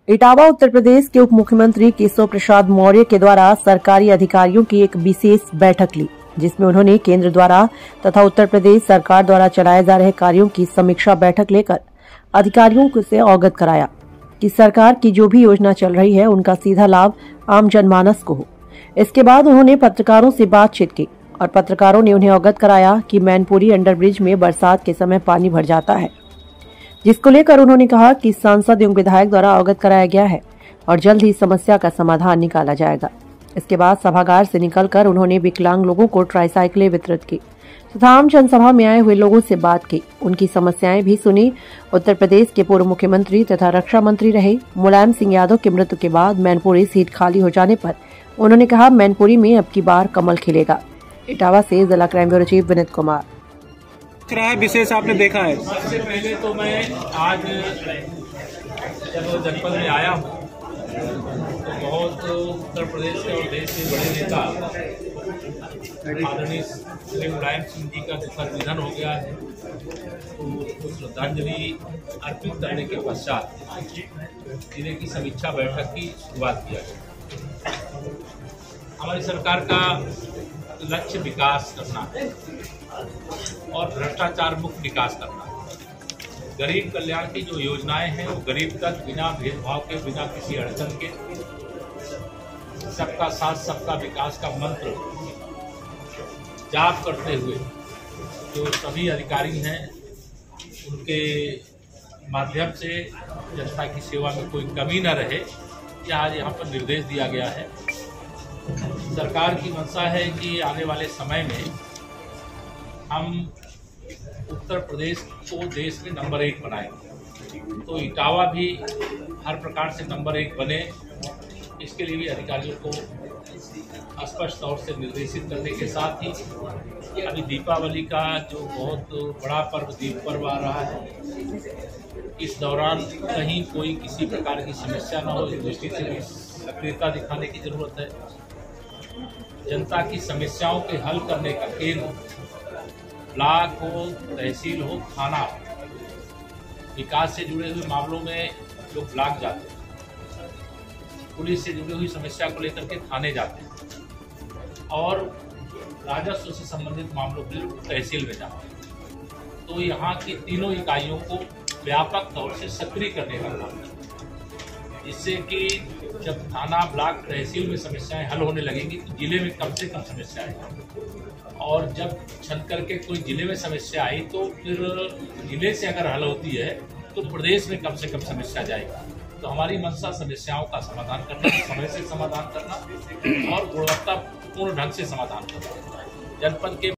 इटावा उत्तर प्रदेश के उप मुख्यमंत्री केशव प्रसाद मौर्य के द्वारा सरकारी अधिकारियों की एक विशेष बैठक ली, जिसमें उन्होंने केंद्र द्वारा तथा उत्तर प्रदेश सरकार द्वारा चलाए जा रहे कार्यों की समीक्षा बैठक लेकर अधिकारियों को से अवगत कराया कि सरकार की जो भी योजना चल रही है उनका सीधा लाभ आम जनमानस को हो। इसके बाद उन्होंने पत्रकारों से बातचीत की और पत्रकारों ने उन्हें अवगत कराया कि मैनपुरी अंडरब्रिज में बरसात के समय पानी भर जाता है, जिसको लेकर उन्होंने कहा कि सांसद एवं विधायक द्वारा अवगत कराया गया है और जल्द ही समस्या का समाधान निकाला जाएगा। इसके बाद सभागार से निकलकर उन्होंने विकलांग लोगों को ट्राईसाइकिलें वितरित की तथा आम जनसभा में आए हुए लोगों से बात की, उनकी समस्याएं भी सुनी। उत्तर प्रदेश के पूर्व मुख्यमंत्री तथा रक्षा मंत्री रहे मुलायम सिंह यादव की मृत्यु के बाद मैनपुरी सीट खाली हो जाने पर उन्होंने कहा, मैनपुरी में अब की बार कमल खिलेगा। इटावा से जिला crime bureau chief Vineet Kumar. विशेष आपने देखा है? सबसे पहले तो मैं आज जब जनपद में आया हूँ तो बहुत उत्तर प्रदेश के और देश के बड़े नेता आदरणीय श्री मुलायम सिंह जी का दुखद निधन हो गया है, तो उसको श्रद्धांजलि अर्पित करने के पश्चात जिले की समीक्षा बैठक की शुरुआत किया गया। हमारी सरकार का लक्ष्य विकास करना है और भ्रष्टाचार मुक्त विकास करना है। गरीब कल्याण की जो योजनाएं हैं वो गरीब तक बिना भेदभाव के, बिना किसी अड़चन के, सबका साथ सबका विकास का मंत्र जाप करते हुए जो सभी अधिकारी हैं उनके माध्यम से जनता की सेवा में कोई कमी न रहे, यह आज यहाँ पर निर्देश दिया गया है। सरकार की मंशा है कि आने वाले समय में हम उत्तर प्रदेश को देश में नंबर 1 बनाएंगे, तो इटावा भी हर प्रकार से नंबर 1 बने, इसके लिए भी अधिकारियों को स्पष्ट तौर से निर्देशित करने के साथ ही अभी दीपावली का जो बहुत बड़ा पर्व दीप पर्व आ रहा है, इस दौरान कहीं कोई किसी प्रकार की समस्या न हो, इस दृष्टि से भी सक्रियता दिखाने की जरूरत है। जनता की समस्याओं के हल करने का केंद्र ब्लॉक हो, तहसील हो, थाना हो। विकास से जुड़े हुए मामलों में लोग ब्लॉक जाते हैं, पुलिस से जुड़ी हुई समस्या को लेकर के थाने जाते हैं और राजस्व से संबंधित मामलों के लिए तहसील में जाते हैं। तो यहाँ की तीनों इकाइयों को व्यापक तौर से सक्रिय करने का काम है, जिससे कि जब थाना, ब्लॉक, तहसील में समस्याएं हल होने लगेंगी तो जिले में कम से कम समस्याएं, और जब छन करके कोई जिले में समस्या आई तो फिर जिले से अगर हल होती है तो प्रदेश में कम से कम समस्या जाएगी। तो हमारी मंशा समस्याओं का समाधान करना, समय से समाधान करना और गुणवत्तापूर्ण ढंग से समाधान करना। जनपद के